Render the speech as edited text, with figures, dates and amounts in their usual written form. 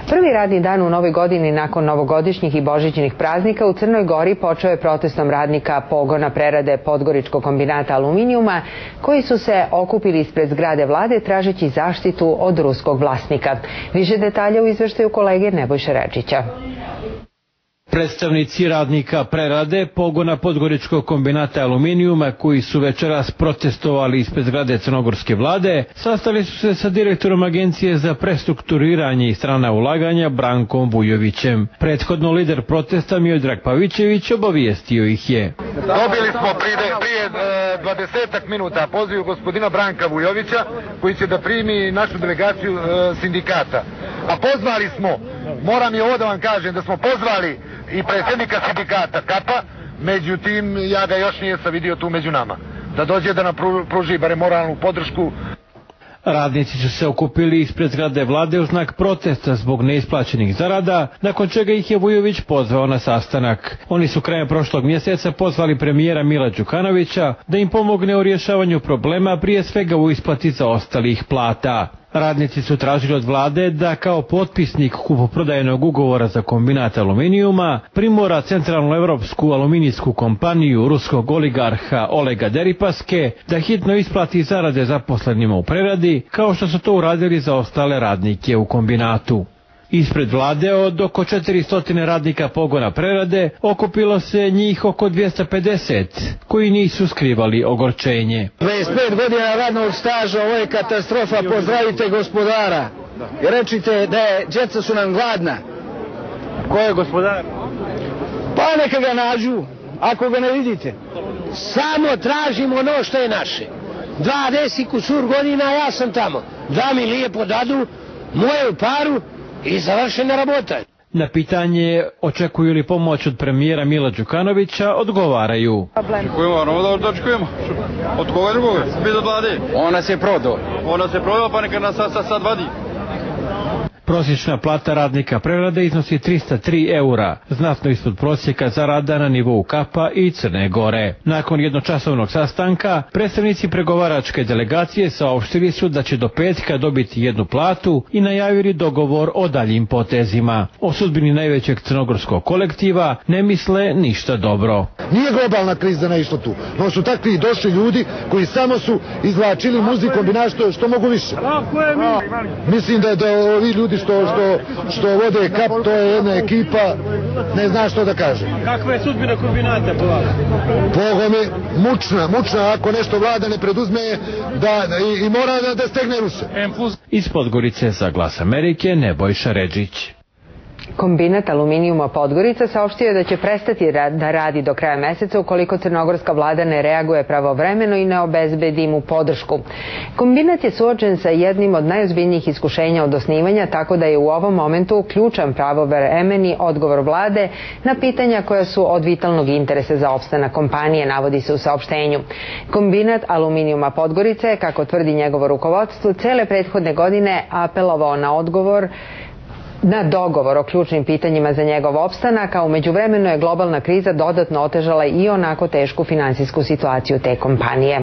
Prvi radni dan u novoj godini nakon novogodišnjih i božićnih praznika u Crnoj Gori počeo je protestom radnika pogona prerade Podgoričkog kombinata aluminijuma koji su se okupili ispred zgrade vlade tražeći zaštitu od ruskog vlasnika. Više detalja u izveštaju kolege Nebojše Redžića. Predstavnici radnika prerade pogona Podgoričkog kombinata aluminijuma koji su večeras protestovali ispred zgrade crnogorske vlade sastali su se sa direktorom Agencije za prestrukturiranje i strana ulaganja Brankom Vujovićem. Prethodno lider protesta Miodrag Pavićević obavijestio ih je. Dobili smo prije 20 minuta poziv gospodina Branka Vujovića koji će da primi našu delegaciju sindikata. A pozvali smo, moram i ovo da vam kažem, da smo pozvali i predsjednika sindikata KAP-a, međutim ja ga još nisam vidio tu među nama. Da dođe da nam pruži bare moralnu podršku. Radnici su se okupili ispred zgrade vlade u znak protesta zbog neisplaćenih zarada, nakon čega ih je Vujović pozvao na sastanak. Oni su krajem prošlog mjeseca pozvali premijera Mila Đukanovića da im pomogne u rješavanju problema, prije svega u isplati zaostalih plata. Radnici su tražili od vlade da kao potpisnik kupoprodajnog ugovora za kombinat aluminijuma primora centralnu evropsku aluminijsku kompaniju ruskog oligarha Olega Deripaske da hitno isplati zarade zaposlenima u preradi, kao što su to uradili za ostale radnike u kombinatu. Ispred vlade od oko 400 radnika pogona prerade okupilo se njih oko 250, koji nisu skrivali ogorčenje. 25 godina radnog staža, ovo je katastrofa, pozdravite gospodara i rečite da je djeca su nam gladna. Ko je gospodar? Pa neka ga nađu, ako ga ne vidite. Samo tražimo ono što je naše. 20 kusur godina ja sam tamo, da mi lijepo dadu moju paru i završena rabota. Na pitanje očekuju li pomoć od premijera Mila Đukanovića odgovaraju. Očekujemo. Od koga drugoga? Bez od vlade. Ona se prodao. Ona se prodao pa neka nas sad vadi. Prosječna plata radnika prerade iznosi 303 eura, znatno ispod prosjeka zarada na nivou KAP-a i Crne Gore. Nakon jednočasovnog sastanka, predstavnici pregovaračke delegacije saopštili su da će do petka dobiti jednu platu i najavili dogovor o daljim potezima. O sudbini najvećeg crnogorskog kolektiva ne misle ništa dobro. Nije globalna kriza naišla tu, no su takvi došli ljudi koji samo su izvlačili muzikom bi što mogu više. Mislim da ovi ljudi što vode KAP, to je jedna ekipa, ne zna što da kaže. Kakva je sudbina kombinata po vas? Bogom je mučna, ako nešto vlada ne preduzme i mora da stegne Ruse. Iz Podgorice za Glas Amerike Nebojša Redžić. Kombinat aluminijuma Podgorica saopštio je da će prestati da radi do kraja meseca ukoliko crnogorska vlada ne reaguje pravovremeno i ne obezbedi mu podršku. Kombinat je suočen sa jednim od najozbiljnijih iskušenja od osnivanja, tako da je u ovom momentu ključan pravovremeni odgovor vlade na pitanja koja su od vitalnog interesa za opstanak kompanije, navodi se u saopštenju. Kombinat aluminijuma Podgorica je, kako tvrdi njegovo rukovodstvo, cele prethodne godine apelovao na dogovor o ključnim pitanjima za njegov opstanak, a u međuvremenu je globalna kriza dodatno otežala i onako tešku finansijsku situaciju te kompanije.